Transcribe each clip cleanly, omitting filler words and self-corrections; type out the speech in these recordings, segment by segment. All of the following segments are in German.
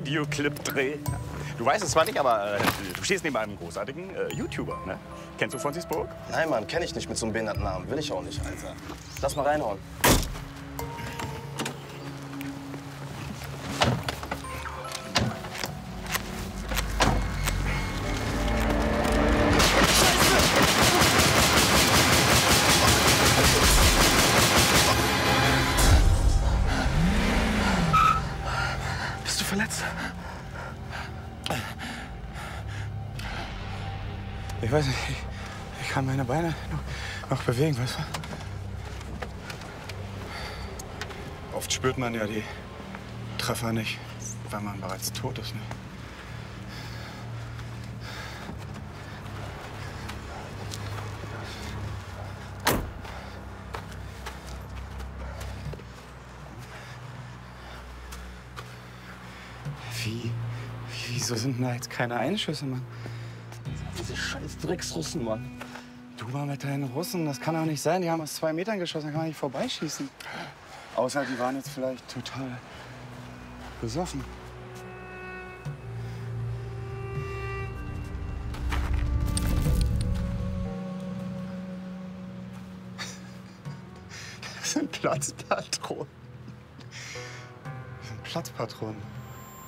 Videoclip-Dreh. Du weißt es zwar nicht, aber du stehst neben einem großartigen YouTuber, ne? Kennst du Fonzis Burg? Nein, Mann, kenn ich nicht mit so einem behinderten Namen. Will ich auch nicht, Alter. Lass mal reinhauen. Bist du verletzt? Ich weiß nicht, ich kann meine Beine noch bewegen, weißt du? Oft spürt man ja die Treffer nicht, weil man bereits tot ist. Ne? Wieso sind denn da jetzt keine Einschüsse, Mann? Diese scheiß Drecksrussen, Mann. Du mal mit deinen Russen, das kann doch nicht sein. Die haben aus 2 Metern geschossen, da kann man nicht vorbeischießen. Außer die waren jetzt vielleicht total besoffen. Das sind Platzpatronen. Das sind Platzpatronen.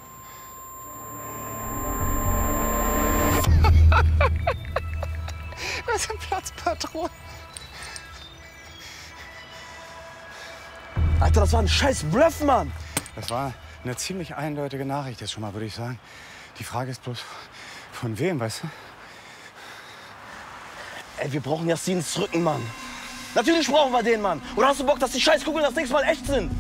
Das sind Platzpatronen. Alter, das war ein scheiß Bluff, Mann. Das war eine ziemlich eindeutige Nachricht jetzt schon mal, würde ich sagen. Die Frage ist bloß, von wem, weißt du? Ey, wir brauchen Yassins Rücken, Mann. Natürlich brauchen wir den, Mann. Oder hast du Bock, dass die Scheißkugeln das nächste Mal echt sind?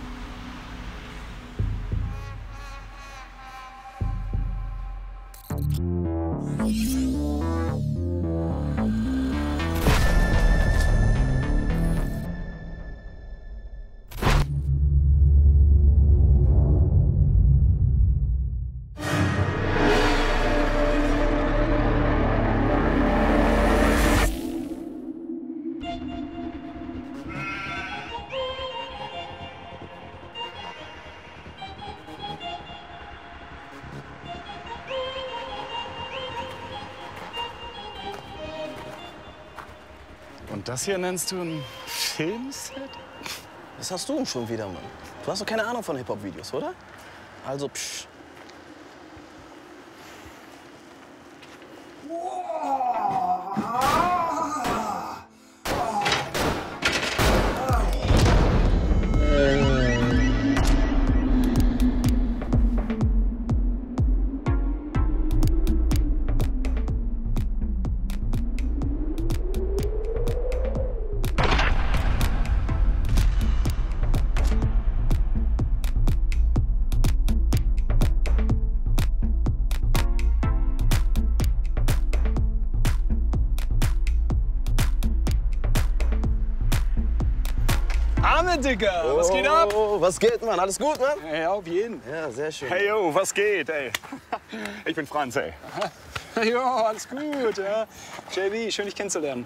Und das hier nennst du ein Filmset? Was hast du denn schon wieder, Mann? Du hast doch keine Ahnung von Hip-Hop-Videos, oder? Also, psch. Digga, was geht ab? Was geht, Mann? Alles gut, Mann? Ja, auf jeden. Ja, sehr schön. Hey, yo, was geht, ey? Ich bin Franz, ey. Ja, alles gut, ja. JB, schön dich kennenzulernen.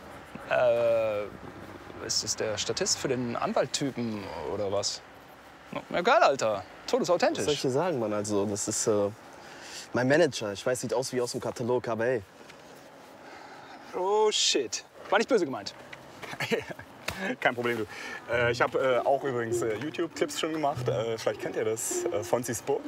Ist das der Statist für den Anwalttypen oder was? Na geil, Alter. Todesauthentisch. Was soll ich dir sagen, Mann? Also, das ist mein Manager. Ich weiß, sieht aus wie aus dem Katalog, aber ey. Oh, shit. War nicht böse gemeint. Kein Problem, du. Ich habe auch übrigens YouTube-Clips schon gemacht. Vielleicht kennt ihr das, Fonzis Burg.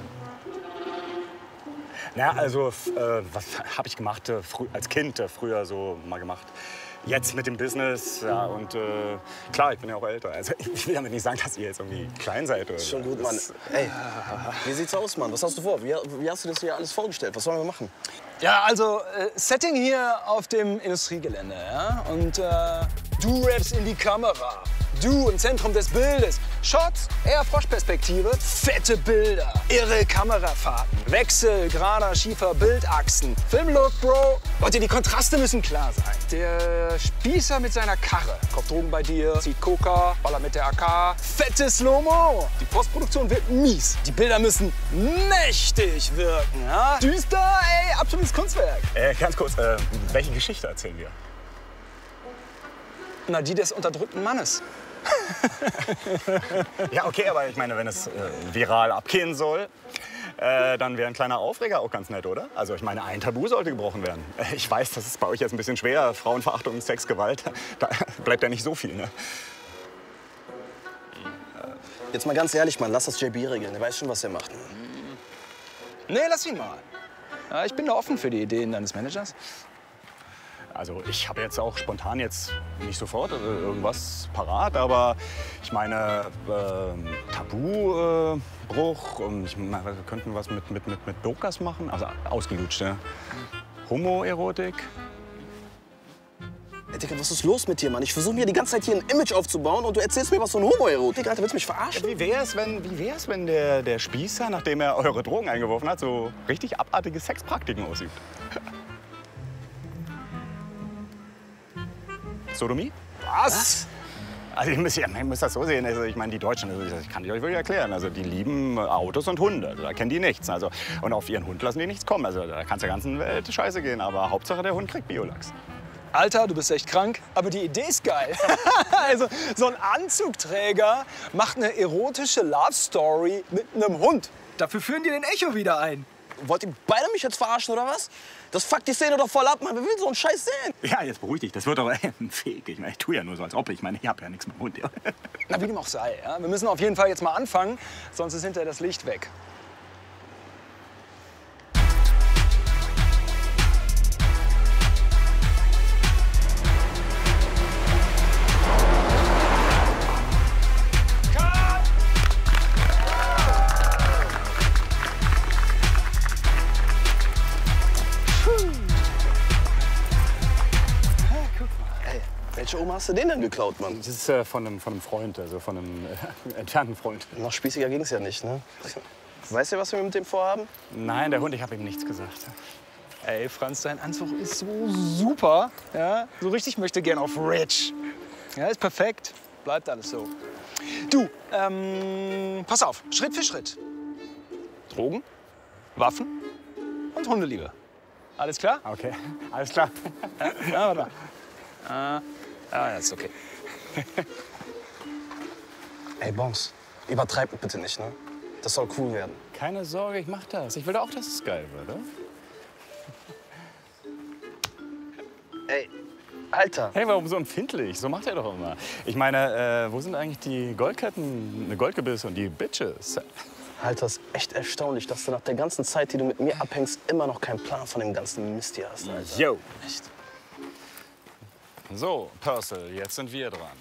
Na, also, was habe ich gemacht als Kind, früher so mal gemacht. Jetzt mit dem Business, ja, und klar, ich bin ja auch älter. Also, ich will damit nicht sagen, dass ihr jetzt irgendwie klein seid. Oder Schon gut, Mann. Ey, wie sieht's aus, Mann? Was hast du vor? Wie hast du das hier alles vorgestellt? Was sollen wir machen? Ja, also, Setting hier auf dem Industriegelände, ja? Und du rappst in die Kamera. Du im Zentrum des Bildes. Shots, eher Froschperspektive, fette Bilder, irre Kamerafahrten, Wechsel, gerader, schiefer Bildachsen. Filmlook, Bro. Leute, die Kontraste müssen klar sein. Der Spießer mit seiner Karre. Kauft Drogen bei dir, zieht Coca, ballert mit der AK. Fettes Slow-Mo. Die Postproduktion wird mies. Die Bilder müssen mächtig wirken. Ja? Düster, ey, absolutes Kunstwerk. Ganz kurz, welche Geschichte erzählen wir? Na, die des unterdrückten Mannes. Ja, okay, aber ich meine, wenn es viral abgehen soll, dann wäre ein kleiner Aufreger auch ganz nett, oder? Also ich meine, ein Tabu sollte gebrochen werden. Ich weiß, das ist bei euch jetzt ein bisschen schwer. Frauenverachtung, Sex, Gewalt, da bleibt ja nicht so viel, ne? Jetzt mal ganz ehrlich, Mann, lass das JB regeln. Der weiß schon, was er macht. Nee, lass ihn mal. Ja, ich bin da offen für die Ideen deines Managers. Also ich habe jetzt auch spontan jetzt nicht sofort irgendwas parat, aber ich meine Tabubruch und wir könnten was mit Dokas machen, also ausgelutscht, ne? Homoerotik. Ey, Digga, was ist los mit dir, Mann? Ich versuche mir die ganze Zeit hier ein Image aufzubauen und du erzählst mir was von Homoerotik. Alter, willst du mich verarschen? Wie wär's, wenn der Spießer, nachdem er eure Drogen eingeworfen hat, so richtig abartige Sexpraktiken ausübt? Sodomie? Was? Also ihr müsst das so sehen, also ich meine, die Deutschen, also das kann ich euch wirklich erklären, also die lieben Autos und Hunde, also da kennen die nichts. Also, und auf ihren Hund lassen die nichts kommen, also da kann es der ganzen Welt scheiße gehen, aber Hauptsache der Hund kriegt Biolachs. Alter, du bist echt krank, aber die Idee ist geil. Also so ein Anzugträger macht eine erotische Love-Story mit einem Hund. Dafür führen die den Echo wieder ein. Wollt ihr beide mich jetzt verarschen, oder was? Das fuckt die Szene doch voll ab, Mann. Wer will so einen Scheiß sehen? Ja, jetzt beruhig dich, das wird doch ein Fake. Ich meine, ich tue ja nur so, als ob. Ich meine, ich habe ja nichts mit dem Hund. Ja. Na, wie dem auch sei. Ja? Wir müssen auf jeden Fall jetzt mal anfangen, sonst ist hinterher das Licht weg. Welche Oma hast du den denn geklaut, Mann? Das ist von einem Freund, also von einem entfernten Freund. Noch spießiger ging's ja nicht, ne? Weißt du, was wir mit dem vorhaben? Nein, der Hund, ich habe ihm nichts gesagt. Ey, Franz, dein Anzug ist so super. Ja? So richtig möchte gern auf Rich. Ja, ist perfekt. Bleibt alles so. Du, pass auf, Schritt für Schritt. Drogen, Waffen und Hundeliebe. Alles klar? Okay, alles klar. Ja, warte mal. Das ist okay. Ey, Bons, übertreib bitte nicht, ne? Das soll cool werden. Keine Sorge, ich mach das. Ich will auch, dass es geil wird, oder? Ey, Alter. Hey, warum so empfindlich? So macht er doch immer. Ich meine, wo sind eigentlich die Goldketten, eine Goldgebiss und die Bitches? Alter, ist echt erstaunlich, dass du nach der ganzen Zeit, die du mit mir abhängst, immer noch keinen Plan von dem ganzen Mist hier hast, Alter. Yo. Echt. So, Purcell, jetzt sind wir dran.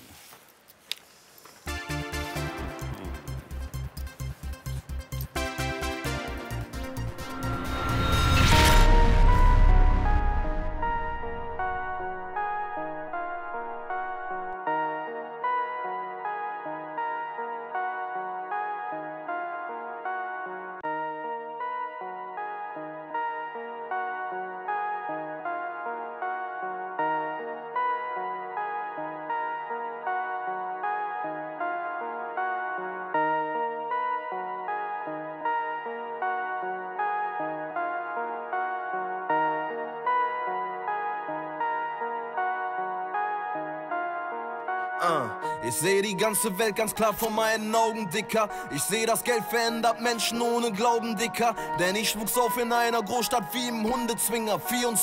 Ich sehe die ganze Welt ganz klar vor meinen Augen, Dicker. Ich sehe, das Geld verändert Menschen ohne Glauben, Dicker. Denn ich wuchs auf in einer Großstadt wie im Hundezwinger.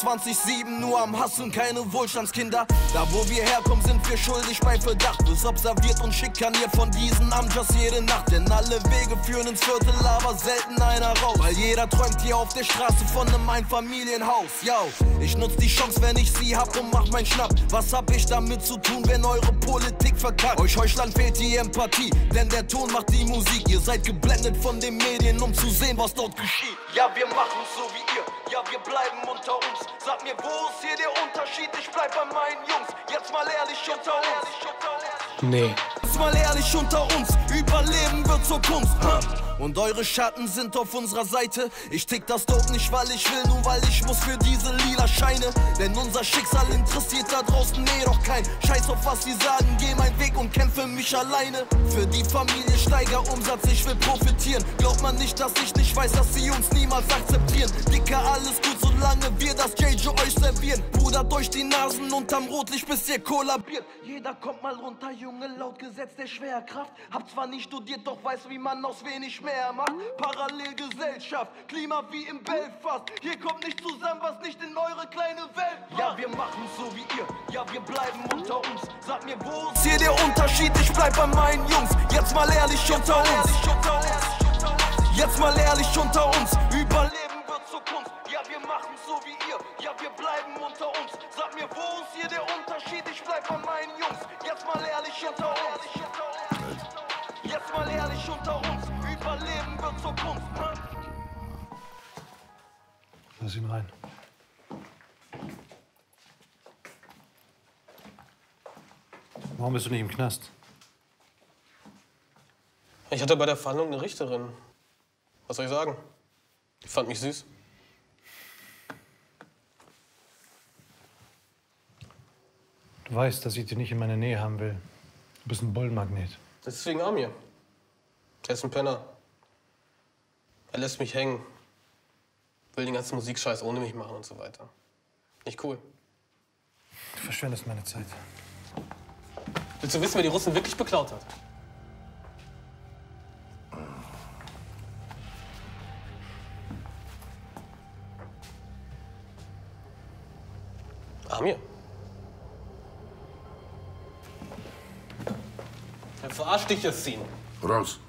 24/7 nur am Hasseln, keine Wohlstandskinder. Da wo wir herkommen, sind wir schuldig bei Verdacht. Wirst observiert und schikaniert von diesen Amjas jede Nacht. Denn alle Wege führen ins Viertel, aber selten einer raus. Weil jeder träumt hier auf der Straße von einem Einfamilienhaus. Yo, ich nutz die Chance, wenn ich sie hab und mach mein Schnapp. Was hab ich damit zu tun, wenn eure Politik verkackt? Euch Heuchlern fehlt die Empathie, denn der Ton macht die Musik. Ihr seid geblendet von den Medien, um zu sehen, was dort geschieht. Ja, wir machen's so wie ihr, ja, wir bleiben unter uns. Sag mir, wo ist hier der Unterschied? Ich bleib bei meinen Jungs. Jetzt mal ehrlich unter uns. Nee. Jetzt mal ehrlich unter uns, Überleben wird zur Kunst. Und eure Schatten sind auf unserer Seite. Ich tick das Dope nicht, weil ich will, nur weil ich muss für diese lila Scheine. Denn unser Schicksal interessiert da draußen doch kein. Scheiß auf was sie sagen, geh meinen Weg und kämpfe mich alleine. Für die Familie steiger Umsatz, ich will profitieren. Glaubt man nicht, dass ich nicht weiß, dass sie uns niemals akzeptieren. Dicker, alles gut, solange wir das JJ euch servieren. Bruder durch die Nasen unterm Rotlicht, bis ihr kollabiert. Jeder kommt mal runter, Junge, laut Gesetz. Gesetz der Schwerkraft. Hab zwar nicht studiert, doch weiß, wie man aus wenig mehr macht. Parallelgesellschaft, Klima wie im Belfast. Hier kommt nicht zusammen, was nicht in eure kleine Welt passt. Ja, wir machen so wie ihr, ja, wir bleiben unter uns. Sag mir, wo ist hier der Unterschied? Ich bleib bei meinen Jungs. Jetzt mal ehrlich unter uns. Jetzt mal ehrlich unter uns. Überleben wird zur Kunst. Ja, wir machen so wie ihr. Ja, wir bleiben unter uns. Sag mir, wo ist hier der Unterschied? Ich bleib bei meinen Jungs. Jetzt mal ehrlich unter uns. Jetzt mal ehrlich unter uns. Überleben wird zur Kunst. Lass ihn rein. Warum bist du nicht im Knast? Ich hatte bei der Verhandlung eine Richterin. Was soll ich sagen? Die fand mich süß. Du weißt, dass ich dich nicht in meiner Nähe haben will. Du bist ein Bullenmagnet. Das ist wegen Amir. Der ist ein Penner. Er lässt mich hängen. Will den ganzen Musikscheiß ohne mich machen und so weiter. Nicht cool. Du verschwendest meine Zeit. Willst du wissen, wer die Russen wirklich beklaut hat? Amir. Er verarscht dich, Yassin. Raus.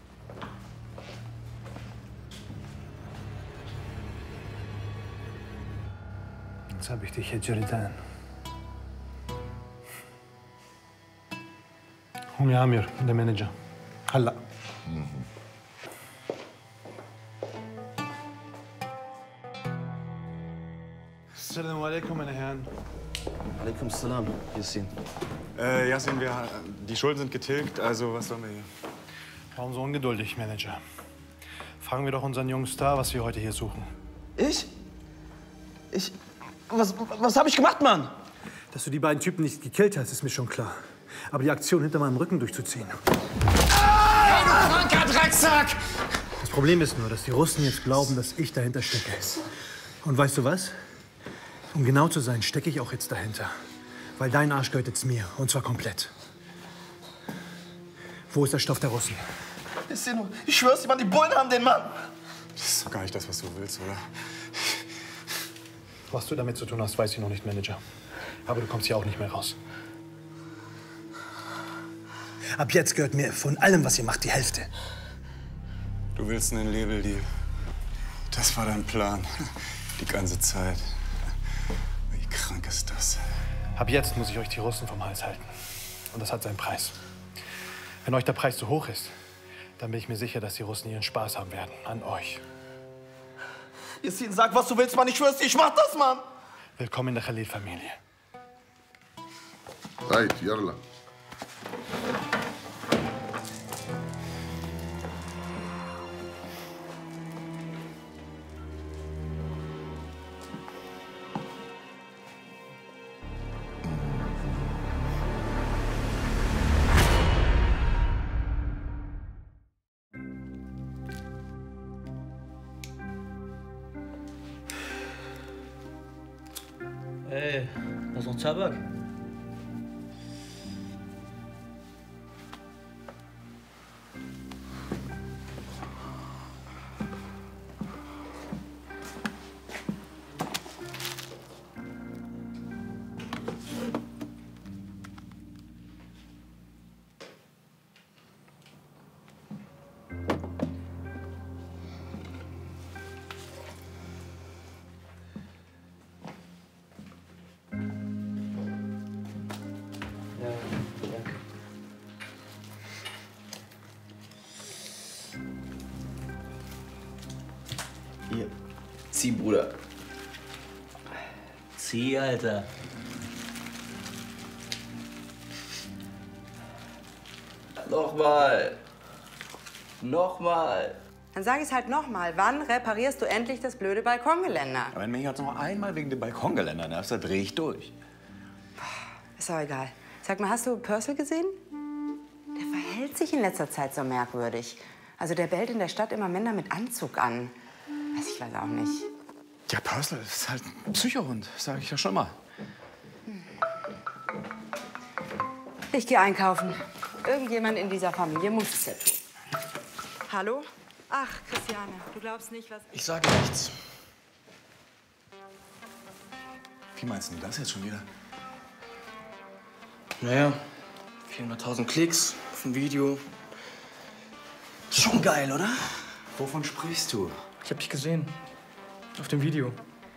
Jetzt hab ich dich, Hedjeridan. Hum ya Amir, der Manager. Halla. Assalamu alaikum, meine Herren. Alaikum salam, Yassin. Yassin, die Schulden sind getilgt, also was sollen wir hier? Warum so ungeduldig, Manager? Fragen wir doch unseren jungen Star, was wir heute hier suchen. Was habe ich gemacht, Mann? Dass du die beiden Typen nicht gekillt hast, ist mir schon klar. Aber die Aktion hinter meinem Rücken durchzuziehen. Hey, du kranker Drecksack! Das Problem ist nur, dass die Russen jetzt glauben, dass ich dahinter stecke. Und weißt du was? Um genau zu sein, stecke ich auch jetzt dahinter. Weil dein Arsch gehört jetzt mir. Und zwar komplett. Wo ist der Stoff der Russen? Ich schwör's dir, Mann, die Bullen haben den Mann. Das ist doch gar nicht das, was du willst, oder? Was du damit zu tun hast, weiß ich noch nicht, Manager. Aber du kommst hier auch nicht mehr raus. Ab jetzt gehört mir von allem, was ihr macht, die Hälfte. Du willst einen Label-Deal. Das war dein Plan. Die ganze Zeit. Wie krank ist das? Ab jetzt muss ich euch die Russen vom Hals halten. Und das hat seinen Preis. Wenn euch der Preis zu hoch ist, dann bin ich mir sicher, dass die Russen ihren Spaß haben werden. An euch. Yassin, sag, was du willst, Mann. Ich schwör's dir, ich mach das, Mann. Willkommen in der Khalil-Familie. Right, yalla. Ey, das ist noch Tabak. Hier, zieh, Bruder. Zieh, Alter. Nochmal. Nochmal. Dann sag ich's halt nochmal. Wann reparierst du endlich das blöde Balkongeländer? Aber wenn mich jetzt noch einmal wegen dem Balkongeländer nervst, dann dreh ich durch. Ist auch egal. Sag mal, hast du Purcell gesehen? Der verhält sich in letzter Zeit so merkwürdig. Also der bellt in der Stadt immer Männer mit Anzug an. Ich weiß auch nicht. Ja, Purcell ist halt ein Psychohund, sag ich ja schon mal. Ich gehe einkaufen. Irgendjemand in dieser Familie muss es ja tun. Hallo? Ach, Christiane, du glaubst nicht, was... Ich sage nichts. Wie meinst du das jetzt schon wieder? Naja, 400.000 Klicks auf ein Video. Schon geil, oder? Wovon sprichst du? Ich hab dich gesehen. Auf dem Video.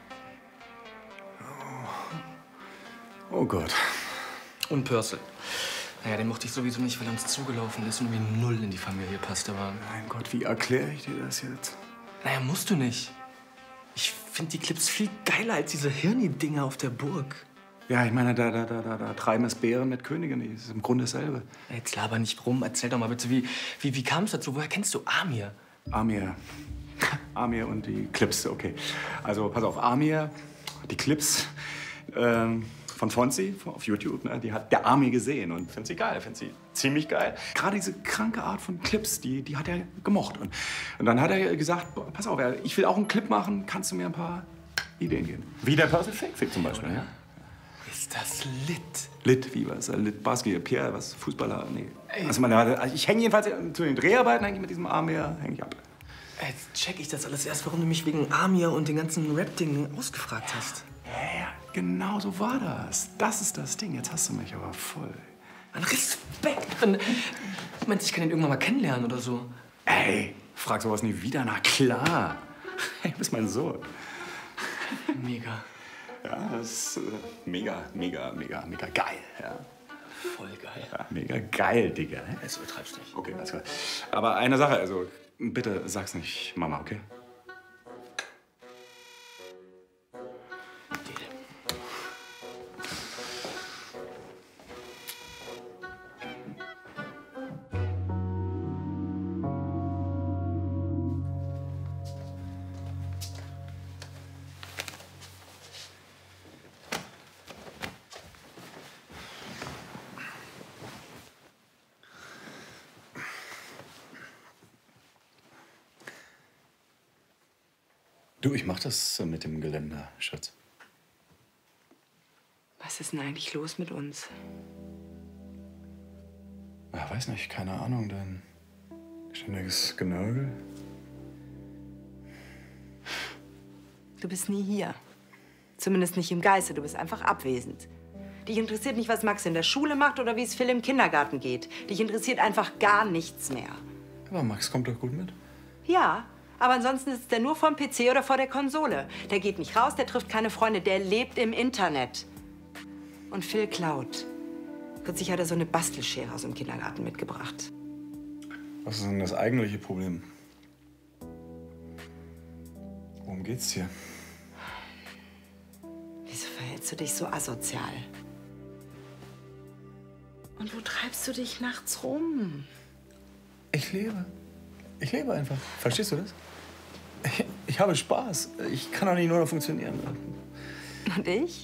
Oh Gott. Und Purcell. Naja, den mochte ich sowieso nicht, weil er uns zugelaufen ist und irgendwie null in die Familie passt. Aber Mein Gott, wie erkläre ich dir das jetzt? naja, musst du nicht. Ich finde die Clips viel geiler als diese Hirni-Dinger auf der Burg. Ja, ich meine, da treiben es Bären mit Königen. Das ist im Grunde dasselbe. Jetzt laber nicht rum. Erzähl doch mal bitte, wie kam es dazu? Woher kennst du Amir? Amir. Amir und die Clips, okay. Also, pass auf, Amir, die Clips von Fonzie auf YouTube, ne, die hat der Amir gesehen und findet sie geil, findet sie ziemlich geil. Gerade diese kranke Art von Clips, die hat er gemocht. Und dann hat er gesagt, boah, pass auf, ich will auch einen Clip machen, kannst du mir ein paar Ideen geben? Wie der Purcell Fake zum Beispiel, ja? Ist das lit? Lit, wie was? Lit Basketball, Pierre, was? Fußballer? Nee. Also ich hänge jedenfalls zu den Dreharbeiten mit diesem Amir, hänge ich ab. Jetzt check ich das alles erst, warum du mich wegen Amir und den ganzen Rap-Dingen ausgefragt hast. Ja, genau so war das. Das ist das Ding. Jetzt hast du mich aber voll. An Respekt. Du meinst, ich kann ihn irgendwann mal kennenlernen oder so? Ey, frag sowas nie wieder. Na klar. Hey, du bist mein Sohn. Mega. Ja, das ist mega geil. Ja. Voll geil. Ja, mega geil, Digga. Jetzt übertreibst du nicht. Okay, alles klar. Aber eine Sache, also bitte sag's nicht Mama, okay? Du, ich mach das mit dem Geländer, Schatz. Was ist denn eigentlich los mit uns? Ja, weiß nicht, keine Ahnung, dein ständiges Genörgel. Du bist nie hier. Zumindest nicht im Geiste, du bist einfach abwesend. Dich interessiert nicht, was Max in der Schule macht oder wie es Phil im Kindergarten geht. Dich interessiert einfach gar nichts mehr. Aber Max kommt doch gut mit. Ja, aber ansonsten sitzt er nur vorm PC oder vor der Konsole. Der geht nicht raus, der trifft keine Freunde, der lebt im Internet. Und Phil klaut. Kürzlich hat er so eine Bastelschere aus dem Kindergarten mitgebracht. Was ist denn das eigentliche Problem? Worum geht's hier? Wieso verhältst du dich so asozial? Und wo treibst du dich nachts rum? Ich lebe. Ich lebe einfach. Verstehst du das? Ich habe Spaß. Ich kann doch nicht nur noch funktionieren. Und ich?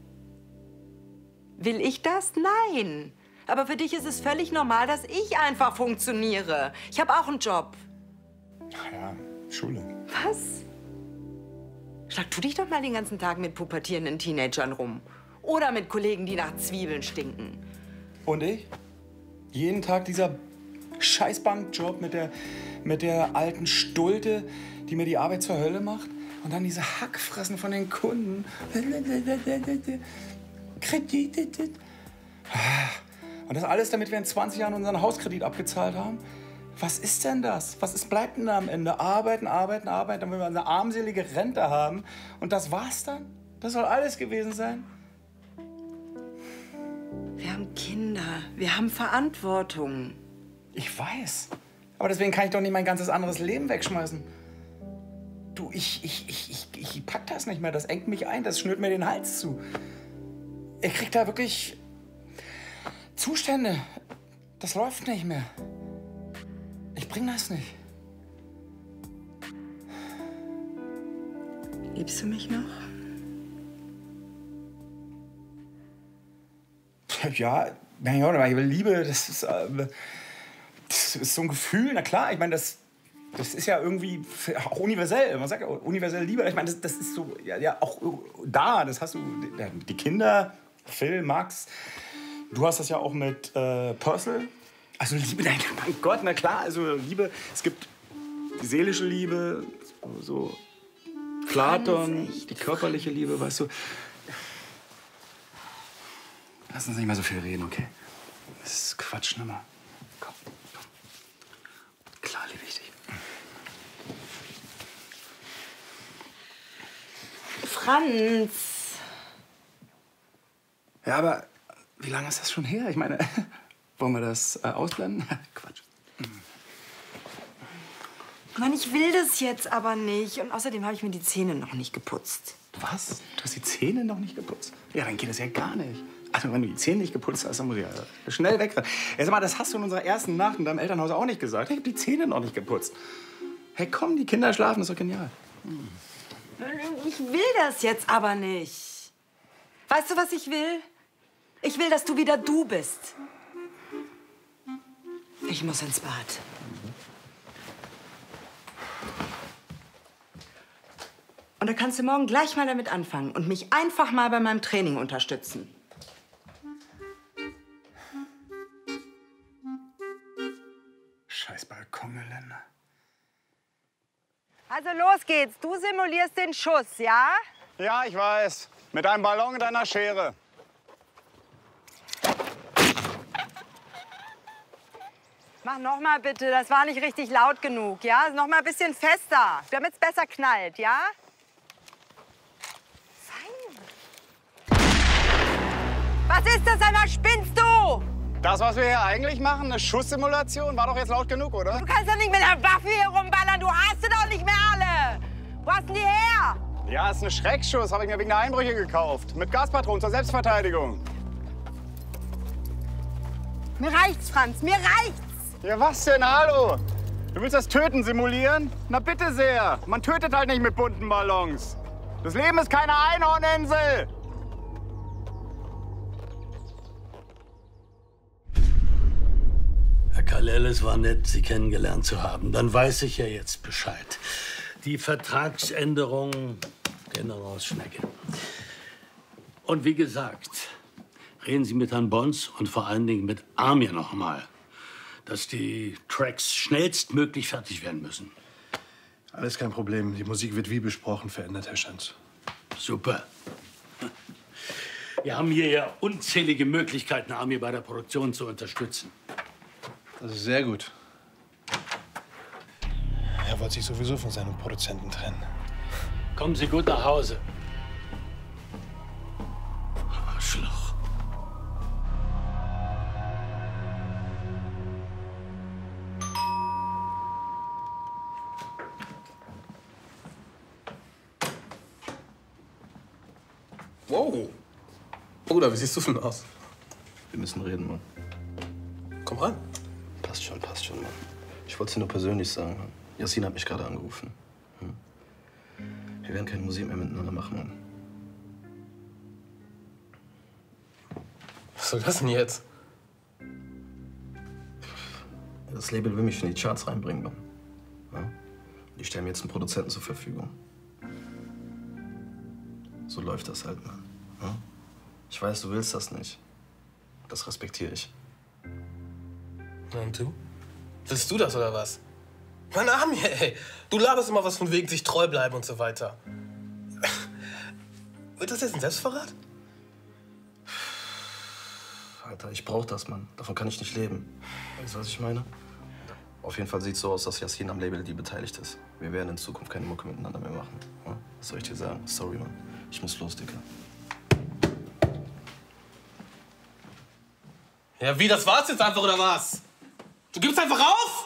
Will ich das? Nein. Aber für dich ist es völlig normal, dass ich einfach funktioniere. Ich habe auch einen Job. Ach ja, Schule. Was? Schlag du dich doch mal den ganzen Tag mit pubertierenden Teenagern rum. Oder mit Kollegen, die nach Zwiebeln stinken. Und ich? Jeden Tag dieser Scheißbankjob mit der alten Stulte, die mir die Arbeit zur Hölle macht. Und dann diese Hackfressen von den Kunden. Kredite. Und das alles, damit wir in 20 Jahren unseren Hauskredit abgezahlt haben? Was ist denn das? Bleibt denn da am Ende? Arbeiten, damit wir eine armselige Rente haben. Und das war's dann? Das soll alles gewesen sein? Wir haben Kinder, wir haben Verantwortung. Ich weiß. Aber deswegen kann ich doch nicht mein ganzes anderes Leben wegschmeißen. Du, ich pack das nicht mehr. Das engt mich ein, das schnürt mir den Hals zu. Ich krieg da wirklich Zustände. Das läuft nicht mehr. Ich bring das nicht. Liebst du mich noch? Ja, Liebe, das ist so ein Gefühl. Na klar, ich meine, das ist ja irgendwie auch universell. Man sagt ja universelle Liebe. Ich meine, das ist so, ja, auch da. Das hast du, die Kinder, Phil, Max. Du hast das ja auch mit Purcell. Also Liebe, nein, mein Gott, na klar, also Liebe, es gibt die seelische Liebe, so Platon, die körperliche Liebe, weißt du. Lass uns nicht mal so viel reden, okay? Das ist Quatsch, nimm mal. Komm. Klar liebe ich dich. Franz. Ja, aber wie lange ist das schon her? Ich meine, wollen wir das ausblenden? Quatsch. Mann, ich will das jetzt aber nicht. Und außerdem habe ich mir die Zähne noch nicht geputzt. Was? Du hast die Zähne noch nicht geputzt? Ja, dann geht das ja gar nicht. Also, wenn du die Zähne nicht geputzt hast, dann muss ich ja schnell wegrennen. Ja, sag mal, das hast du in unserer ersten Nacht in deinem Elternhaus auch nicht gesagt. Ich habe die Zähne noch nicht geputzt. Hey, komm, die Kinder schlafen, das ist doch genial. Ich will das jetzt aber nicht. Weißt du, was ich will? Ich will, dass du wieder du bist. Ich muss ins Bad. Und da kannst du morgen gleich mal damit anfangen und mich einfach mal bei meinem Training unterstützen. Scheiß Balkongeländer. Also los geht's. Du simulierst den Schuss, ja? Ja, ich weiß. Mit einem Ballon und einer Schere. Mach noch mal bitte. Das war nicht richtig laut genug, ja? Noch mal ein bisschen fester, damit es besser knallt, ja? Was ist das einmal? Spinnst du? Das, was wir hier eigentlich machen, eine Schusssimulation, war doch jetzt laut genug, oder? Du kannst doch nicht mit der Waffe hier rumballern. Du hast sie doch nicht mehr alle. Wo hast denn die her? Ja, ist ein Schreckschuss. Habe ich mir wegen der Einbrüche gekauft. Mit Gaspatronen zur Selbstverteidigung. Mir reicht's, Franz. Mir reicht's. Ja, was denn? Hallo? Du willst das Töten simulieren? Na bitte sehr. Man tötet halt nicht mit bunten Ballons. Das Leben ist keine Einhorninsel. Herr Kallel, es war nett, Sie kennengelernt zu haben. Dann weiß ich ja jetzt Bescheid. Die Vertragsänderung, genau aus Schnecke. Und wie gesagt, reden Sie mit Herrn Bons und vor allen Dingen mit Amir noch mal, dass die Tracks schnellstmöglich fertig werden müssen. Alles kein Problem. Die Musik wird wie besprochen verändert, Herr Schanz. Super. Wir haben hier ja unzählige Möglichkeiten, Amir bei der Produktion zu unterstützen. Das ist sehr gut. Er wollte sich sowieso von seinem Produzenten trennen. Kommen Sie gut nach Hause. Arschloch. Wow. Bruder, wie siehst du denn aus? Wir müssen reden, Mann. Komm ran. Passt schon, Mann. Ich wollte es dir nur persönlich sagen, Mann. Yassin hat mich gerade angerufen. Wir werden keine Musik mehr miteinander machen, Mann. Was soll das denn jetzt? Das Label will mich in die Charts reinbringen, Mann. Ja? Die stellen mir jetzt einen Produzenten zur Verfügung. So läuft das halt, Mann. Ja? Ich weiß, du willst das nicht. Das respektiere ich. Na und du? Willst du das oder was? Mann, Amir, ey. Du laberst immer was von wegen sich treu bleiben und so weiter. Wird das jetzt ein Selbstverrat? Alter, ich brauch das, Mann. Davon kann ich nicht leben. Weißt du, was ich meine? Auf jeden Fall sieht es so aus, dass Yassin am Label beteiligt ist. Wir werden in Zukunft keine Mucke miteinander mehr machen. Ja? Was soll ich dir sagen? Sorry, Mann. Ich muss los, Dicker. Ja, wie, das war's jetzt einfach, oder was? Du gibst einfach auf?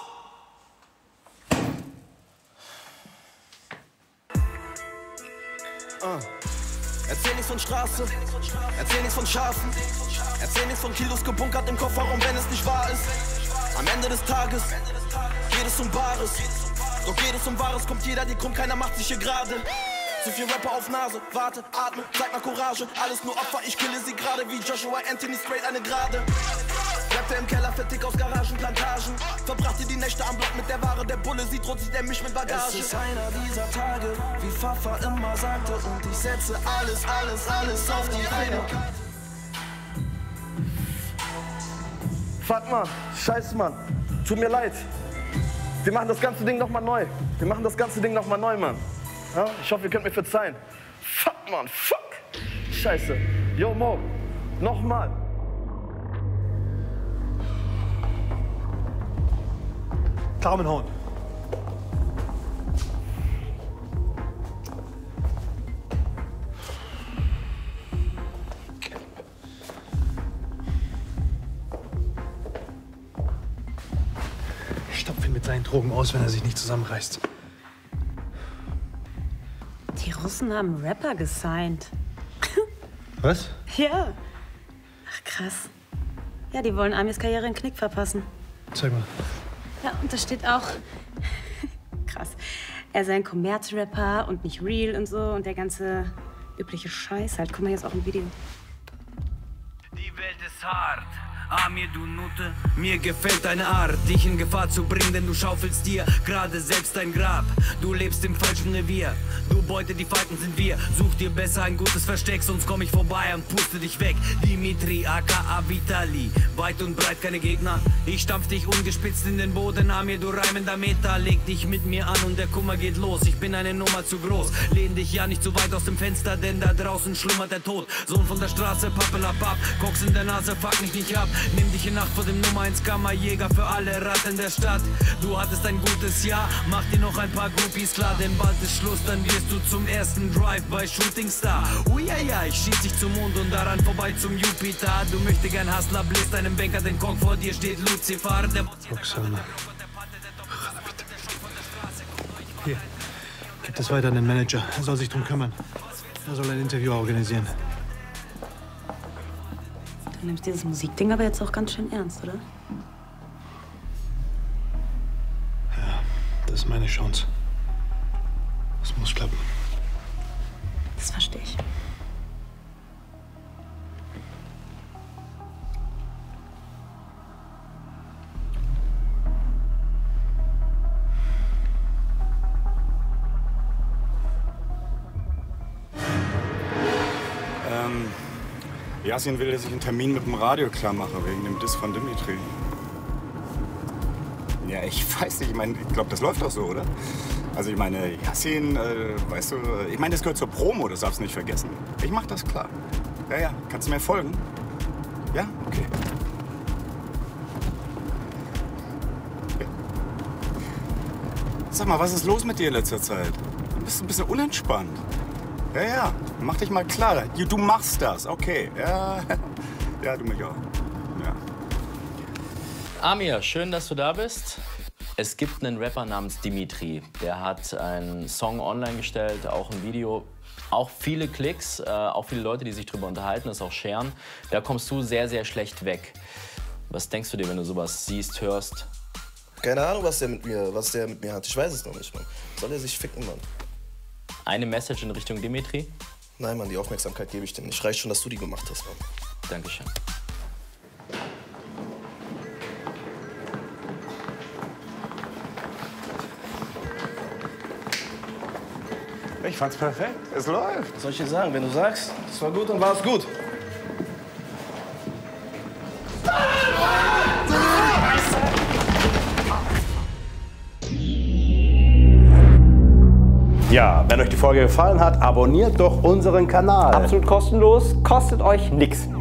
Erzähl nichts von Straße, erzähl nichts von Schafen, erzähl nichts von Kilos gebunkert im Kofferraum, wenn es nicht wahr ist. Am Ende des Tages geht es um Bares, doch geht es um Wahres, kommt jeder die krumm, keiner macht sich hier gerade. Zu viel Rapper auf Nase, warte, atme, zeig mal Courage, alles nur Opfer, ich kille sie gerade wie Joshua Anthony, straight eine Gerade. Bleibte im Keller, fettig aus Garagenplantagen, verbrachte die Nächte am Block mit der Ware, der Bulle sieht rot, sieht er mich mit Bagage. Es ist einer dieser Tage, wie Pfaffer immer sagte, und ich setze alles auf die eine. Fuck, Mann. Scheiße, Mann. Tut mir leid. Wir machen das ganze Ding nochmal neu. Wir machen das ganze Ding nochmal neu, Mann. Ja? Ich hoffe, ihr könnt mir verzeihen. Fuck, Mann. Fuck. Scheiße. Yo, Mo. Nochmal. Daumen hoch. Ich stopfe ihn mit seinen Drogen aus, wenn er sich nicht zusammenreißt. Die Russen haben Rapper gesigned. Was? Ja. Ach, krass. Ja, die wollen Amirs Karriere einen Knick verpassen. Zeig mal. Ja, und da steht auch... krass. Er sei ein Kommerzrapper und nicht real und so. Und der ganze übliche Scheiß halt. Guck mal, hier ist auch ein Video. Die Welt ist hart. Amir, du Nutte, mir gefällt deine Art, dich in Gefahr zu bringen, denn du schaufelst dir gerade selbst dein Grab. Du lebst im falschen Revier, du Beute, die Falken sind wir. Such dir besser ein gutes Versteck, sonst komm ich vorbei und puste dich weg. Dimitri, aka Vitali, weit und breit keine Gegner. Ich stampf dich ungespitzt in den Boden, Amir, du reimender Meter. Leg dich mit mir an und der Kummer geht los. Ich bin eine Nummer zu groß, lehn dich ja nicht zu weit aus dem Fenster, denn da draußen schlummert der Tod. Sohn von der Straße, Pappelapapp, Koks in der Nase, fuck mich nicht ab. Nimm dich in Nacht vor dem Nummer 1 Kammerjäger für alle Ratten der Stadt. Du hattest ein gutes Jahr, mach dir noch ein paar Groupies klar, denn bald ist Schluss, dann wirst du zum ersten Drive bei Shooting Star. Uiaia, ich schieß dich zum Mond und daran vorbei zum Jupiter. Du möchtest gern Hustler, bläst deinem Banker den Cock, vor dir steht Lucifer. Roxana. Hier, gib das weiter an den Manager. Er soll sich drum kümmern. Er soll ein Interview organisieren. Du nimmst dieses Musikding aber jetzt auch ganz schön ernst, oder? Ja, das ist meine Chance. Das muss klappen. Das verstehe ich. Yasin will, dass ich einen Termin mit dem Radio klar mache, wegen dem Diss von Dimitri. Ja, ich weiß nicht, ich glaube, das läuft doch so, oder? Also ich meine, Yasin, weißt du, ich meine, das gehört zur Promo, das darfst du nicht vergessen. Ich mach das klar. Ja, kannst du mir folgen? Ja? Okay. Ja. Sag mal, was ist los mit dir in letzter Zeit? Du bist ein bisschen unentspannt. Ja, mach dich mal klar. Du machst das, okay. Ja, ja, du mich auch. Ja. Amir, schön, dass du da bist. Es gibt einen Rapper namens Dimitri. Der hat einen Song online gestellt, auch ein Video. Auch viele Klicks, auch viele Leute, die sich darüber unterhalten, das auch scheren. Da kommst du sehr, sehr schlecht weg. Was denkst du dir, wenn du sowas siehst, hörst? Keine Ahnung, was der mit mir hat. Ich weiß es noch nicht, Mann. Soll er sich ficken, Mann? Eine Message in Richtung Dimitri? Nein, Mann, die Aufmerksamkeit gebe ich dir nicht. Reicht schon, dass du die gemacht hast, Mann. Dankeschön. Ich fand's perfekt. Es läuft. Was soll ich dir sagen? Wenn du sagst, es war gut, dann war es gut. Ja, wenn euch die Folge gefallen hat, abonniert doch unseren Kanal. Absolut kostenlos, kostet euch nichts.